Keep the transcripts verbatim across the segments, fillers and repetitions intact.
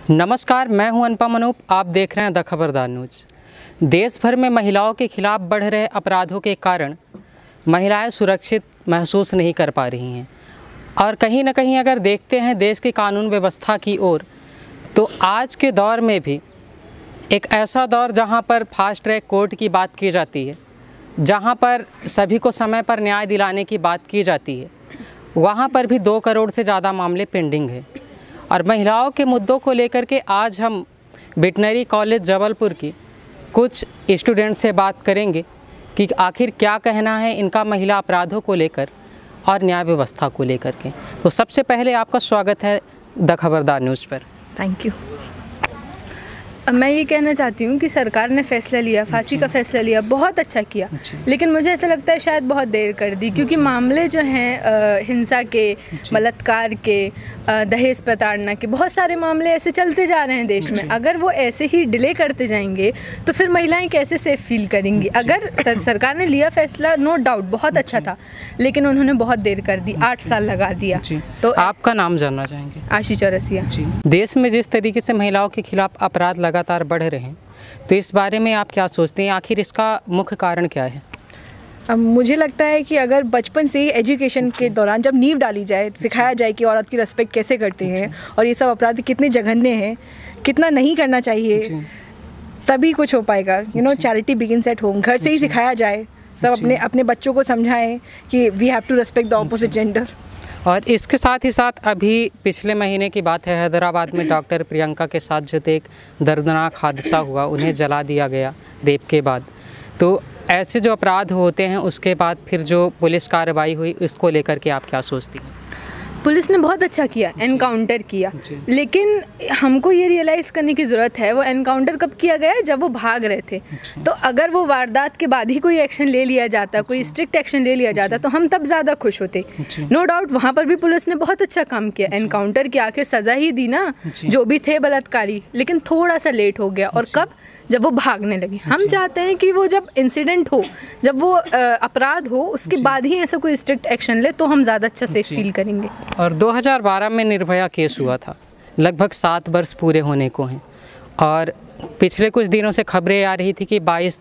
नमस्कार, मैं हूं अनुपम अनूप। आप देख रहे हैं द खबरदार न्यूज़। देश भर में महिलाओं के खिलाफ बढ़ रहे अपराधों के कारण महिलाएं सुरक्षित महसूस नहीं कर पा रही हैं और कहीं ना कहीं अगर देखते हैं देश की कानून व्यवस्था की ओर, तो आज के दौर में भी एक ऐसा दौर जहां पर फास्ट ट्रैक कोर्ट की बात की जाती है, जहां पर सभी को समय पर न्याय दिलाने की बात की जाती है, वहां पर भी दो करोड़ से ज़्यादा मामले पेंडिंग है। और महिलाओं के मुद्दों को लेकर के आज हम वेटनरी कॉलेज जबलपुर की कुछ स्टूडेंट से बात करेंगे कि आखिर क्या कहना है इनका महिला अपराधों को लेकर और न्याय व्यवस्था को लेकर के। तो सबसे पहले आपका स्वागत है द खबरदार न्यूज़ पर। Thank you. मैं ये कहना चाहती हूँ कि सरकार ने फ़ैसला लिया, फांसी का फ़ैसला लिया, बहुत अच्छा किया, लेकिन मुझे ऐसा लगता है शायद बहुत देर कर दी, क्योंकि मामले जो हैं हिंसा के, बलात्कार के, दहेज प्रताड़ना के, बहुत सारे मामले ऐसे चलते जा रहे हैं देश में। अगर वो ऐसे ही डिले करते जाएंगे तो फिर महिलाएं कैसे सेफ फील करेंगी। अगर सर, सरकार ने लिया फ़ैसला, नो डाउट बहुत अच्छा था, लेकिन उन्होंने बहुत देर कर दी, आठ साल लगा दिया। तो आपका नाम जानना चाहेंगे? आशी चौरसिया। देश में जिस तरीके से महिलाओं के खिलाफ अपराध लगातार बढ़ रहे हैं, तो इस बारे में आप क्या सोचते हैं? आखिर इसका मुख्य कारण क्या है? अब मुझे लगता है कि अगर बचपन से ही एजुकेशन के दौरान जब नींव डाली जाए, सिखाया जाए कि औरत की रिस्पेक्ट कैसे करते हैं और ये सब अपराध कितने जघन्य हैं, कितना नहीं करना चाहिए, तभी कुछ हो पाएगा। You know, charity begins at home. घर से ही सिखाया जाए, सब अपने अपने बच्चों को समझाएं कि we have to respect the opposite gender. और इसके साथ ही साथ अभी पिछले महीने की बात है, हैदराबाद में डॉक्टर प्रियंका के साथ जो एक दर्दनाक हादसा हुआ, उन्हें जला दिया गया रेप के बाद। तो ऐसे जो अपराध होते हैं उसके बाद फिर जो पुलिस कार्रवाई हुई, उसको लेकर के आप क्या सोचती हैं? पुलिस ने बहुत अच्छा किया, एनकाउंटर किया, लेकिन हमको ये रियलाइज़ करने की ज़रूरत है वो एनकाउंटर कब किया गया, जब वो भाग रहे थे। तो अगर वो वारदात के बाद ही कोई एक्शन ले लिया जाता, कोई स्ट्रिक्ट एक्शन ले लिया जाता, तो हम तब ज़्यादा खुश होते। नो डाउट वहाँ पर भी पुलिस ने बहुत अच्छा काम किया, एनकाउंटर किया, आखिर सज़ा ही दी ना जो भी थे बलात्कारी, लेकिन थोड़ा सा लेट हो गया। और कब? जब वो भागने लगे। हम चाहते हैं कि वो जब इंसिडेंट हो, जब वो अपराध हो, उसके बाद ही ऐसा कोई स्ट्रिक्ट एक्शन ले, तो हम ज़्यादा अच्छा सेफ फील करेंगे। और दो हज़ार बारह में निर्भया केस हुआ था, लगभग सात वर्ष पूरे होने को हैं, और पिछले कुछ दिनों से खबरें आ रही थी कि बाईस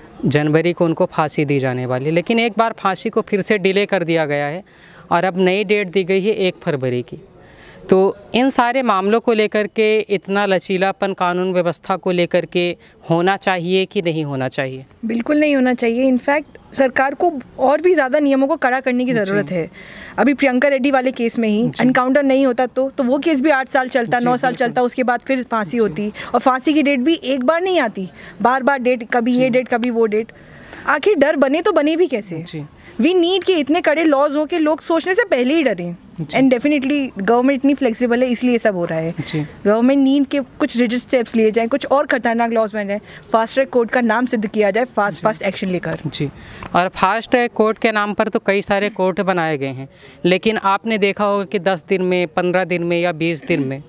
जनवरी को उनको फांसी दी जाने वाली, लेकिन एक बार फांसी को फिर से डिले कर दिया गया है और अब नई डेट दी गई है एक फरवरी की। तो इन सारे मामलों को लेकर के इतना लचीलापन कानून व्यवस्था को लेकर के होना चाहिए कि नहीं होना चाहिए? बिल्कुल नहीं होना चाहिए। इनफैक्ट सरकार को और भी ज़्यादा नियमों को कड़ा करने की ज़रूरत है। अभी प्रियंका रेड्डी वाले केस में ही एनकाउंटर नहीं होता तो तो वो केस भी आठ साल चलता, नौ साल चलता, उसके बाद फिर फांसी होती, और फांसी की डेट भी एक बार नहीं आती, बार बार डेट, कभी ये डेट कभी वो डेट। आखिर डर बने तो बने भी कैसे? वी नीड के इतने कड़े लॉज हो कि लोग सोचने से पहले ही डरें। एंड डेफिनेटली गवर्नमेंट इतनी फ्लेक्सिबल है, इसलिए सब हो रहा है। गवर्नमेंट नीड के कुछ रिजिड स्टेप्स लिए जाएं, कुछ और खतरनाक लॉज बन जाए, फास्ट ट्रैक कोर्ट का नाम सिद्ध किया जाए, फास्ट फास्ट एक्शन लेकर। जी, और फास्ट ट्रैक कोर्ट के नाम पर तो कई सारे कोर्ट बनाए गए हैं, लेकिन आपने देखा होगा कि दस दिन में, पंद्रह दिन में या बीस दिन में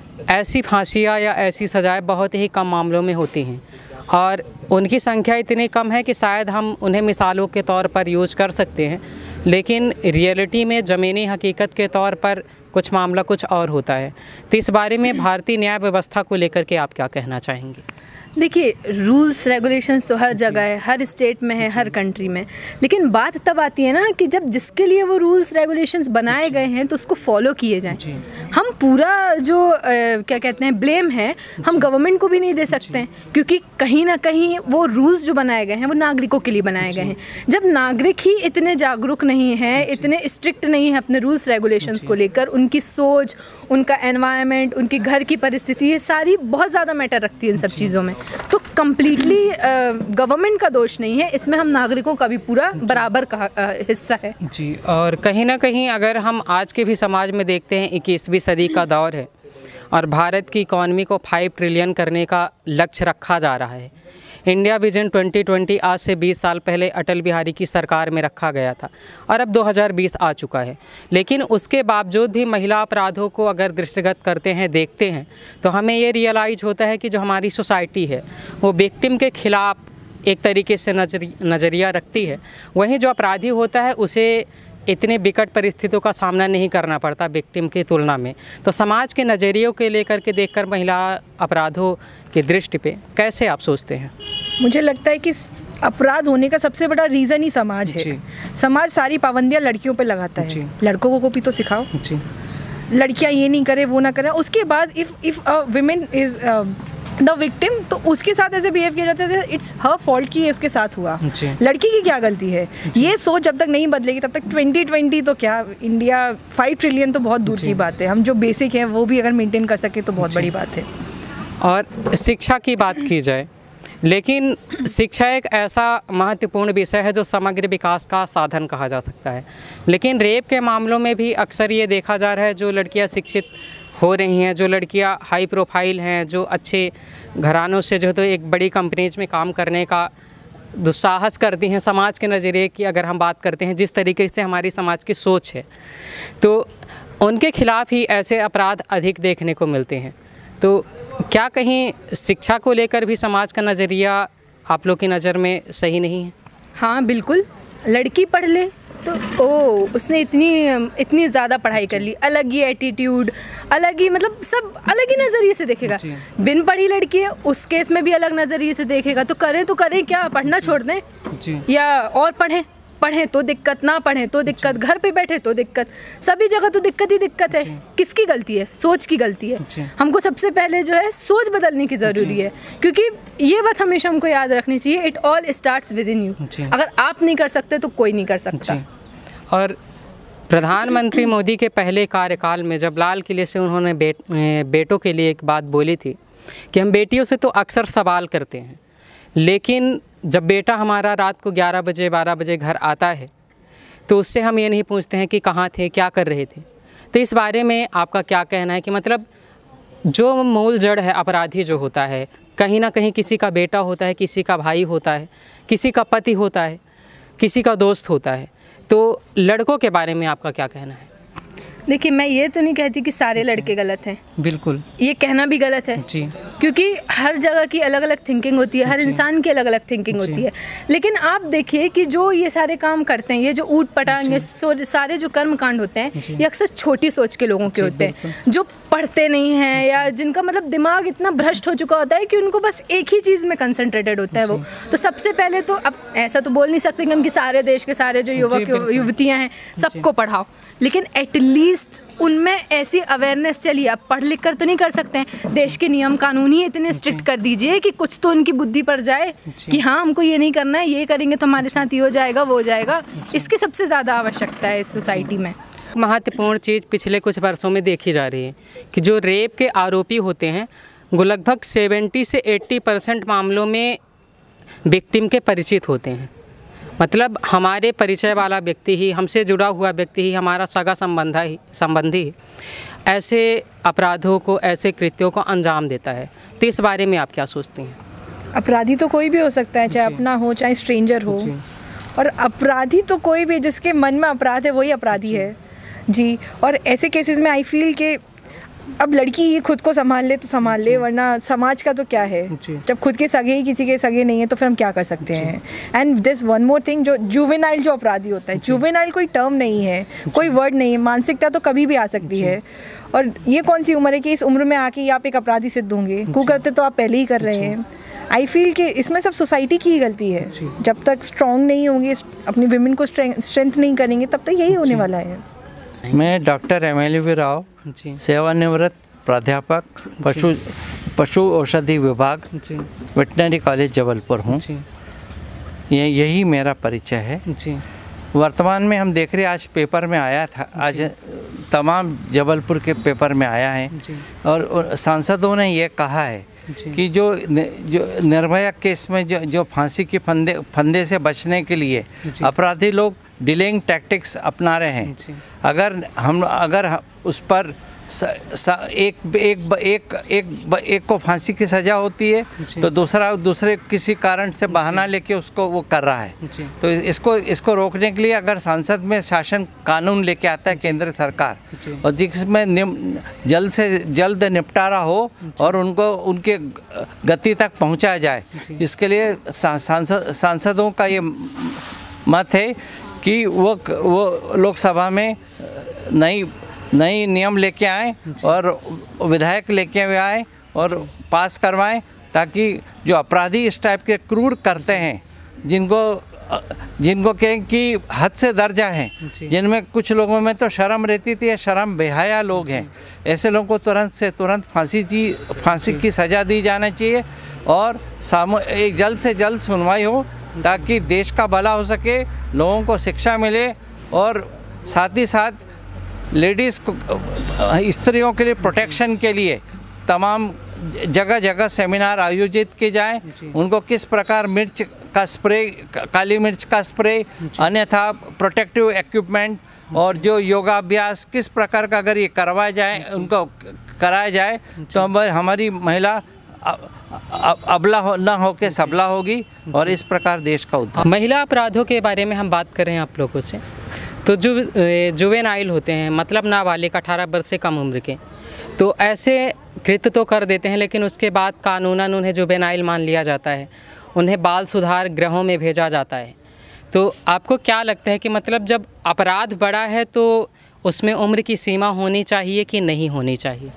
ऐसी फांसियाँ या ऐसी सजाएं बहुत ही कम मामलों में होती हैं, और उनकी संख्या इतनी कम है कि शायद हम उन्हें मिसालों के तौर पर यूज़ कर सकते हैं, लेकिन रियलिटी में ज़मीनी हकीकत के तौर पर कुछ मामला कुछ और होता है। तो इस बारे में भारतीय न्याय व्यवस्था को लेकर के आप क्या कहना चाहेंगे? देखिए, रूल्स रेगुलेशंस तो हर जगह है, हर स्टेट में है, हर कंट्री में, लेकिन बात तब आती है ना कि जब जिसके लिए वो रूल्स रेगुलेशंस बनाए गए हैं तो उसको फॉलो किए जाएं। हम पूरा जो आ, क्या कहते हैं ब्लेम है, हम गवर्नमेंट को भी नहीं दे सकते हैं, क्योंकि कहीं ना कहीं वो रूल्स जो बनाए गए हैं वो नागरिकों के लिए बनाए गए हैं। जब नागरिक ही इतने जागरूक नहीं हैं, इतने स्ट्रिक्ट नहीं हैं अपने रूल्स रेगुलेशंस को लेकर, उनकी सोच, उनका एनवायरनमेंट, उनकी घर की परिस्थिति, ये सारी बहुत ज़्यादा मैटर रखती है इन सब चीज़ों में। तो कम्प्लीटली गवर्नमेंट का दोष नहीं है, इसमें हम नागरिकों का भी पूरा बराबर का हिस्सा है। जी, और कहीं ना कहीं अगर हम आज के भी समाज में देखते हैं, इक्कीसवीं सदी का दौर है और भारत की इकॉनमी को फाइव ट्रिलियन करने का लक्ष्य रखा जा रहा है। इंडिया विजन ट्वेंटी ट्वेंटी आज से बीस साल पहले अटल बिहारी की सरकार में रखा गया था और अब दो हज़ार बीस आ चुका है, लेकिन उसके बावजूद भी महिला अपराधों को अगर दृष्टिगत करते हैं, देखते हैं, तो हमें ये रियलाइज़ होता है कि जो हमारी सोसाइटी है वो विक्टिम के खिलाफ एक तरीके से नजरिया रखती है, वहीं जो अपराधी होता है उसे इतने विकट परिस्थितियों का सामना नहीं करना पड़ता विक्टिम की तुलना में, तो समाज के नज़रियों के लेकर के देखकर महिला अपराधों की दृष्टि पे कैसे आप सोचते हैं? मुझे लगता है कि अपराध होने का सबसे बड़ा रीज़न ही समाज है। समाज सारी पाबंदियां लड़कियों पे लगाता है। लड़कों को भी तो सिखाओ, लड़कियां ये नहीं करे वो ना करें। उसके बाद if if a women is the victim, तो उसके साथ ऐसे बिहेव किया जाता है, इट्स हर फॉल्ट कि ये उसके साथ हुआ, लड़की की क्या गलती है। ये सोच जब तक नहीं बदलेगी तब तक ट्वेंटी ट्वेंटी तो क्या, इंडिया फाइव ट्रिलियन तो बहुत दूर की बात है। हम जो बेसिक है वो भी अगर मेंटेन कर सके तो बहुत बड़ी बात है। और शिक्षा की बात की जाए, लेकिन शिक्षा एक ऐसा महत्वपूर्ण विषय है जो समग्र विकास का साधन कहा जा सकता है, लेकिन रेप के मामलों में भी अक्सर ये देखा जा रहा है जो लड़कियां शिक्षित हो रही हैं, जो लड़कियां हाई प्रोफाइल हैं, जो अच्छे घरानों से जो है तो एक बड़ी कंपनीज में काम करने का दुस्साहस करती हैं, समाज के नज़रिए की अगर हम बात करते हैं, जिस तरीके से हमारी समाज की सोच है, तो उनके खिलाफ़ ही ऐसे अपराध अधिक देखने को मिलते हैं। तो क्या कहीं शिक्षा को लेकर भी समाज का नज़रिया आप लोग की नज़र में सही नहीं है? हाँ बिल्कुल, लड़की पढ़ ले तो ओ उसने इतनी इतनी ज़्यादा पढ़ाई कर ली, अलग ही एटीट्यूड, अलग ही मतलब सब अलग ही नज़रिए से देखेगा। बिन पढ़ी लड़की है उस केस में भी अलग नज़रिए से देखेगा। तो करें तो करें क्या, पढ़ना छोड़ दें या और पढ़ें? पढ़ें तो दिक्कत, ना पढ़ें तो दिक्कत, घर पे बैठे तो दिक्कत, सभी जगह तो दिक्कत ही दिक्कत है। किसकी गलती है? सोच की गलती है। हमको सबसे पहले जो है सोच बदलने की ज़रूरी है, क्योंकि ये बात हमेशा हमको याद रखनी चाहिए, it all starts with in you. अगर आप नहीं कर सकते तो कोई नहीं कर सकता। और प्रधानमंत्री मोदी के पहले कार्यकाल में जब लाल किले से उन्होंने बेट बेटों के लिए एक बात बोली थी कि हम बेटियों से तो अक्सर सवाल करते हैं, लेकिन जब बेटा हमारा रात को ग्यारह बजे बारह बजे घर आता है तो उससे हम ये नहीं पूछते हैं कि कहाँ थे, क्या कर रहे थे। तो इस बारे में आपका क्या कहना है कि मतलब जो मूल जड़ है अपराधी जो होता है, कहीं ना कहीं किसी का बेटा होता है, किसी का भाई होता है, किसी का पति होता है, किसी का दोस्त होता है। तो लड़कों के बारे में आपका क्या कहना है? देखिए, मैं ये तो नहीं कहती कि सारे लड़के गलत हैं, बिल्कुल ये कहना भी गलत है जी, क्योंकि हर जगह की अलग अलग थिंकिंग होती है, हर इंसान की अलग अलग थिंकिंग होती है। लेकिन आप देखिए कि जो ये सारे काम करते हैं, ये जो ऊट पटांग, ये सारे जो कर्म कांड होते हैं, ये अक्सर छोटी सोच के लोगों के होते हैं, जो पढ़ते नहीं हैं या जिनका मतलब दिमाग इतना भ्रष्ट हो चुका होता है कि उनको बस एक ही चीज़ में कंसंट्रेटेड होता है वो। तो सबसे पहले तो अब ऐसा तो बोल नहीं सकते कि हम कि सारे देश के सारे जो युवक युवतियाँ हैं सबको पढ़ाओ, लेकिन एटलीस्ट उनमें ऐसी अवेयरनेस चलिए। अब पढ़ लिख कर तो नहीं कर सकते हैं, देश के नियम कानून ही इतने स्ट्रिक्ट कर दीजिए कि कुछ तो उनकी बुद्धि पर जाए कि हाँ हमको ये नहीं करना है, ये करेंगे तो हमारे साथ ये हो जाएगा वो हो जाएगा। इसकी सबसे ज़्यादा आवश्यकता है इस सोसाइटी में। महत्वपूर्ण चीज़ पिछले कुछ वर्षों में देखी जा रही है कि जो रेप के आरोपी होते हैं वो लगभग सेवेंटी से एट्टी परसेंट मामलों में विक्टिम के परिचित होते हैं। मतलब हमारे परिचय वाला व्यक्ति ही, हमसे जुड़ा हुआ व्यक्ति ही, हमारा सगा संबंधा ही संबंधी ऐसे अपराधों को, ऐसे कृत्यों को अंजाम देता है। तो इस बारे में आप क्या सोचती हैं? अपराधी तो कोई भी हो सकता है, चाहे अपना हो चाहे स्ट्रेंजर हो, और अपराधी तो कोई भी जिसके मन में अपराध है वही अपराधी है जी। और ऐसे केसेस में आई फील कि अब लड़की ही खुद को संभाल ले तो संभाल ले, वरना समाज का तो क्या है। जब खुद के सगे ही किसी के सगे नहीं है तो फिर हम क्या कर सकते हैं। And this one more thing, जो जुवेनाइल जो अपराधी होता है, जुवेनाइल कोई टर्म नहीं है, कोई वर्ड नहीं है, मानसिकता तो कभी भी आ सकती है। और ये कौन सी उम्र है कि इस उम्र में आके आप एक अपराधी सिद्ध होंगे? कुकर्ते तो आप पहले ही कर रहे हैं। आई फील कि इसमें सब सोसाइटी की ही गलती है। जब तक स्ट्रॉन्ग नहीं होंगे, अपनी विमेन को स्ट्रेंथ नहीं करेंगे, तब तक यही होने वाला है। मैं doctor M L V Rao, सेवानिवृत्त प्राध्यापक, पशु पशु औषधि विभाग, वेटनरी कॉलेज जबलपुर हूँ। ये यही मेरा परिचय है। वर्तमान में हम देख रहे हैं, आज पेपर में आया था, आज तमाम जबलपुर के पेपर में आया है, और सांसदों ने ये कहा है कि जो जो निर्भया केस में जो जो फांसी के फंदे फंदे से बचने के लिए अपराधी लोग डिलेइंग टैक्टिक्स अपना रहे हैं। अगर हम अगर उस पर स, स, एक एक एक एक एक को फांसी की सज़ा होती है तो दूसरा दूसरे किसी कारण से बहाना लेके उसको वो कर रहा है। तो इसको इसको रोकने के लिए अगर संसद में शासन कानून लेके आता है केंद्र सरकार, और जिसमें जल्द से जल्द निपटारा हो और उनको उनके गति तक पहुंचाया जाए, इसके लिए सांसद सांसदों का ये मत है कि वो वो लोकसभा में नई नई नियम लेके आए और विधायक लेके आए और पास करवाएं, ताकि जो अपराधी इस टाइप के क्रूर करते हैं, जिनको जिनको कहें कि हद से दर्जा है, जिनमें कुछ लोगों में तो शर्म रहती थी, शर्म बेहया लोग हैं, ऐसे लोगों को तुरंत से तुरंत फांसी की फांसी की सज़ा दी जाना चाहिए और सामू एक जल्द से जल्द सुनवाई हो, ताकि देश का भला हो सके, लोगों को शिक्षा मिले और साथ ही साथ लेडीज़ को, स्त्रियों के लिए प्रोटेक्शन के लिए तमाम जगह जगह सेमिनार आयोजित किए जाएं, उनको किस प्रकार मिर्च का स्प्रे, काली मिर्च का स्प्रे, अन्यथा प्रोटेक्टिव इक्विपमेंट और जो योगाभ्यास किस प्रकार का अगर ये करवाया जाए, उनको कराया जाए, तो हमारी महिला अबला हो ना हो के सबला होगी और इस प्रकार देश का उद्धार। महिला अपराधों के बारे में हम बात कर रहे हैं आप लोगों से, तो जो जुवेनाइल होते हैं, मतलब नाबालिग अठारह वर्ष से कम उम्र के, तो ऐसे कृत्य तो कर देते हैं, लेकिन उसके बाद कानूनन उन्हें जुवेनाइल मान लिया जाता है, उन्हें बाल सुधार गृहों में भेजा जाता है। तो आपको क्या लगता है कि मतलब जब अपराध बड़ा है तो उसमें उम्र की सीमा होनी चाहिए कि नहीं होनी चाहिए?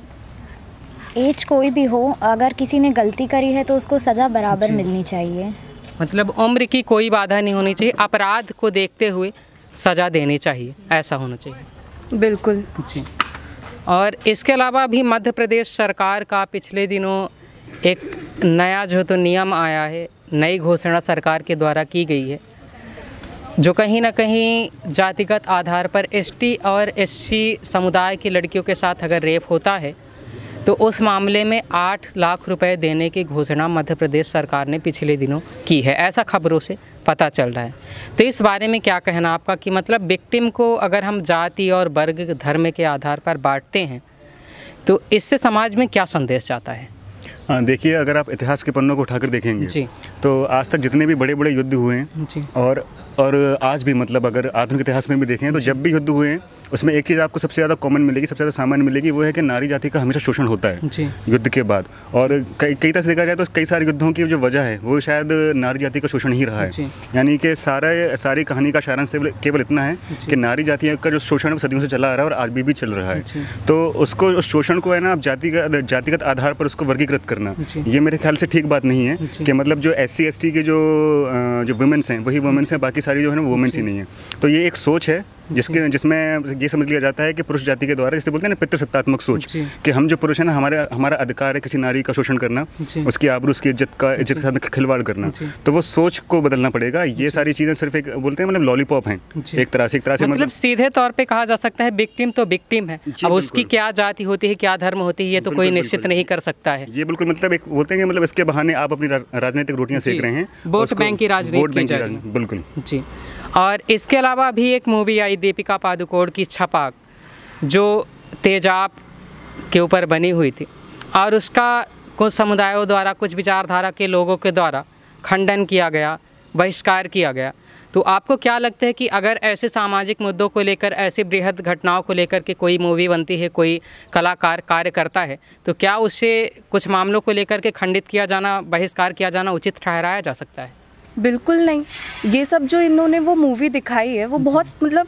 एज कोई भी हो, अगर किसी ने गलती करी है तो उसको सज़ा बराबर मिलनी चाहिए। मतलब उम्र की कोई बाधा नहीं होनी चाहिए, अपराध को देखते हुए सज़ा देनी चाहिए, ऐसा होना चाहिए। बिल्कुल जी। और इसके अलावा भी मध्य प्रदेश सरकार का पिछले दिनों एक नया जो तो नियम आया है, नई घोषणा सरकार के द्वारा की गई है, जो कहीं ना कहीं जातिगत आधार पर एसटी और एससी समुदाय की लड़कियों के साथ अगर रेप होता है तो उस मामले में आठ लाख रुपए देने की घोषणा मध्य प्रदेश सरकार ने पिछले दिनों की है, ऐसा खबरों से पता चल रहा है। तो इस बारे में क्या कहना आपका कि मतलब विक्टिम को अगर हम जाति और वर्ग धर्म के आधार पर बांटते हैं तो इससे समाज में क्या संदेश जाता है? हाँ, देखिए, अगर आप इतिहास के पन्नों को उठाकर देखेंगे जी। तो आज तक जितने भी बड़े बड़े युद्ध हुए हैं जी। और और आज भी, मतलब अगर आधुनिक इतिहास में भी देखें तो जब भी युद्ध हुए हैं उसमें एक चीज़ आपको सबसे ज़्यादा कॉमन मिलेगी, सबसे ज़्यादा सामान्य मिलेगी, वो है कि नारी जाति का हमेशा शोषण होता है युद्ध के बाद। और कई कई तरह से देखा जाए तो कई सारे युद्धों की जो वजह है वो शायद नारी जाति का शोषण ही रहा है। यानी कि सारा सारी कहानी का सारांश केवल इतना है कि नारी जाति का जो शोषण सदियों से चला आ रहा है और आज भी भी चल रहा है। तो उसको, उस शोषण को है ना, आप जातिगत जातिगत आधार पर उसको वर्गीकृत करना, ये मेरे ख्याल से ठीक बात नहीं है कि मतलब जो एस सी एस टी के जो जो वुमेन्स हैं वही वुमेन्स हैं, बाकी सारी जो है ना वुमेन्स ही नहीं है। तो ये एक सोच है जिसके जिसमें ये समझ लिया जाता है कि पुरुष जाति के द्वारा, जिसे बोलते हैं ना पितृसत्तात्मक सोच, कि हम जो पुरुष है ना, हमारे हमारा अधिकार है किसी नारी का शोषण करना, उसकी आबरू, उसकी इज्जत का इज्जत के साथ खिलवाड़ करना। तो वो सोच को बदलना पड़ेगा। ये सारी चीज़ें सिर्फ एक बोलते हैं मतलब लॉलीपॉप हैं एक तरह से एक तरह से मतलब सीधे तौर पे कहा जा सकता है विक्टिम तो विक्टिम है, अब उसकी क्या जाति होती है, क्या धर्म होती है, ये तो कोई निश्चित नहीं कर सकता है। ये बिल्कुल मतलब एक बोलते हैं मतलब इसके बहाने आप अपनी राजनीतिक रोटियां सेक रहे हैं, वोट बैंक की राजनीति। बिल्कुल जी। और इसके अलावा भी एक मूवी आई दीपिका पादुकोण की छपाक, जो तेजाब के ऊपर बनी हुई थी और उसका कुछ समुदायों द्वारा, कुछ विचारधारा के लोगों के द्वारा खंडन किया गया, बहिष्कार किया गया। तो आपको क्या लगता है कि अगर ऐसे सामाजिक मुद्दों को लेकर, ऐसी बृहद घटनाओं को लेकर के कोई मूवी बनती है, कोई कलाकार कार्य करता है, तो क्या उससे कुछ मामलों को लेकर के खंडित किया जाना, बहिष्कार किया जाना उचित ठहराया जा सकता है? बिल्कुल नहीं। ये सब जो इन्होंने वो मूवी दिखाई है वो बहुत मतलब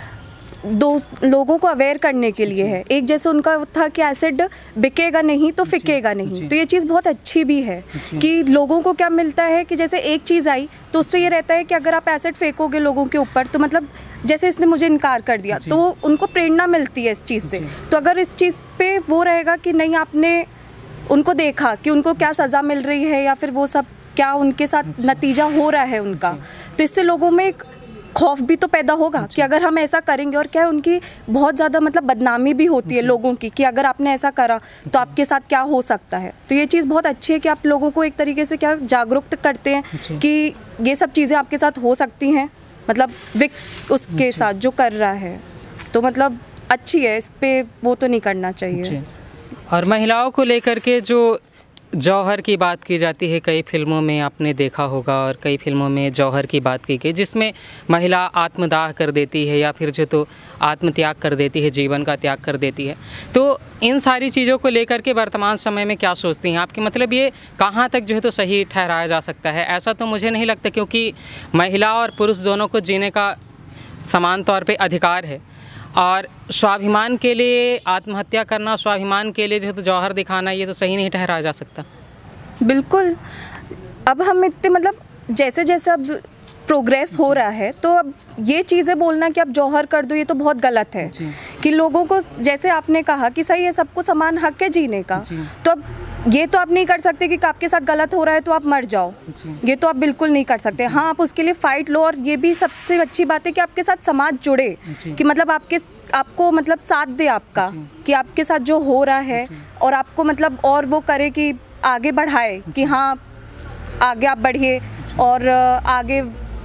दो लोगों को अवेयर करने के लिए है। एक जैसे उनका था कि एसिड बिकेगा नहीं तो फिकेगा नहीं, तो ये चीज़ बहुत अच्छी भी है कि लोगों को क्या मिलता है कि जैसे एक चीज़ आई तो उससे ये रहता है कि अगर आप एसिड फेंकोगे लोगों के ऊपर तो मतलब जैसे इसने मुझे इनकार कर दिया तो उनको प्रेरणा मिलती है इस चीज़ से। तो अगर इस चीज़ पे वो रहेगा कि नहीं, आपने उनको देखा कि उनको क्या सज़ा मिल रही है या फिर वो सब क्या उनके साथ नतीजा हो रहा है उनका, तो इससे लोगों में एक खौफ भी तो पैदा होगा कि अगर हम ऐसा करेंगे, और क्या है उनकी बहुत ज़्यादा मतलब बदनामी भी होती है लोगों की कि अगर आपने ऐसा करा तो आपके साथ क्या हो सकता है। तो ये चीज़ बहुत अच्छी है कि आप लोगों को एक तरीके से क्या जागरूक करते हैं कि ये सब चीज़ें आपके साथ हो सकती हैं, मतलब विक उसके साथ जो कर रहा है, तो मतलब अच्छी है, इस पर वो तो नहीं करना चाहिए। और महिलाओं को लेकर के जो जौहर की बात की जाती है, कई फिल्मों में आपने देखा होगा और कई फिल्मों में जौहर की बात की गई, जिसमें महिला आत्मदाह कर देती है या फिर जो तो आत्मत्याग कर देती है, जीवन का त्याग कर देती है। तो इन सारी चीज़ों को लेकर के वर्तमान समय में क्या सोचती हैं आपकी, मतलब ये कहाँ तक जो है तो सही ठहराया जा सकता है? ऐसा तो मुझे नहीं लगता, क्योंकि महिला और पुरुष दोनों को जीने का समान तौर पे अधिकार है, और स्वाभिमान के लिए आत्महत्या करना, स्वाभिमान के लिए जो है तो जौहर दिखाना, ये तो सही नहीं ठहराया जा सकता। बिल्कुल। अब हम इतने मतलब जैसे जैसे अब प्रोग्रेस हो रहा है, तो अब ये चीज़ें बोलना कि अब जौहर कर दो, ये तो बहुत गलत है कि लोगों को, जैसे आपने कहा कि सही है, सबको समान हक है जीने का, तो अब ये तो आप नहीं कर सकते कि आपके साथ गलत हो रहा है तो आप मर जाओ, ये तो आप बिल्कुल नहीं कर सकते। हाँ, आप उसके लिए फ़ाइट लो, और ये भी सबसे अच्छी बात है कि आपके साथ समाज जुड़े, कि मतलब आपके आपको मतलब साथ दे आपका, कि आपके साथ जो हो रहा है और आपको मतलब और वो करे कि आगे बढ़ाए, कि हाँ आगे आप बढ़िए और आगे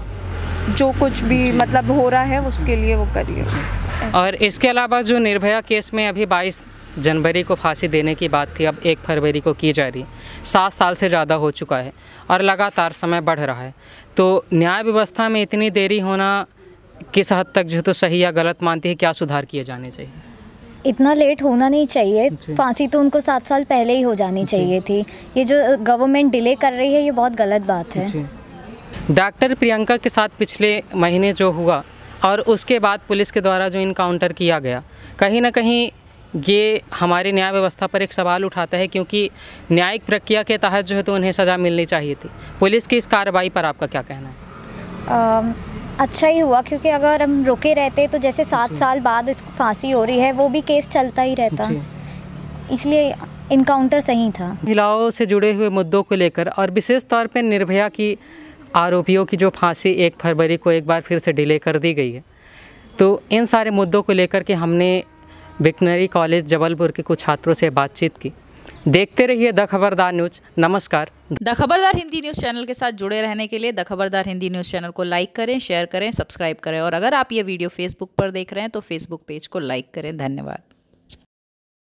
जो कुछ भी मतलब हो रहा है उसके लिए वो करिए। और इसके अलावा जो निर्भया केस में अभी बाईस जनवरी को फांसी देने की बात थी, अब एक फरवरी को की जा रही, सात साल से ज़्यादा हो चुका है और लगातार समय बढ़ रहा है। तो न्याय व्यवस्था में इतनी देरी होना किस हद तक जो तो सही या गलत मानती है, क्या सुधार किए जाने चाहिए? इतना लेट होना नहीं चाहिए, फांसी तो उनको सात साल पहले ही हो जानी चाहिए थी। ये जो गवर्नमेंट डिले कर रही है, ये बहुत गलत बात है। डॉक्टर प्रियंका के साथ पिछले महीने जो हुआ और उसके बाद पुलिस के द्वारा जो इनकाउंटर किया गया, कहीं ना कहीं ये हमारी न्याय व्यवस्था पर एक सवाल उठाता है, क्योंकि न्यायिक प्रक्रिया के तहत जो है तो उन्हें सज़ा मिलनी चाहिए थी। पुलिस की इस कार्रवाई पर आपका क्या कहना है? आ, अच्छा ही हुआ, क्योंकि अगर हम रुके रहते तो जैसे सात साल बाद इसको फांसी हो रही है, वो भी केस चलता ही रहता, इसलिए इनकाउंटर सही था। महिलाओं से जुड़े हुए मुद्दों को लेकर और विशेष तौर पर निर्भया की आरोपियों की जो फांसी एक फरवरी को एक बार फिर से डिले कर दी गई है, तो इन सारे मुद्दों को लेकर के हमने वेटनरी कॉलेज जबलपुर के कुछ छात्रों से बातचीत की। देखते रहिए द खबरदार न्यूज़। नमस्कार। The Khabardar Hindi news channel के साथ जुड़े रहने के लिए the Khabardar Hindi news channel को लाइक करें, शेयर करें, सब्सक्राइब करें, और अगर आप ये वीडियो फेसबुक पर देख रहे हैं तो फेसबुक पेज को लाइक करें। धन्यवाद।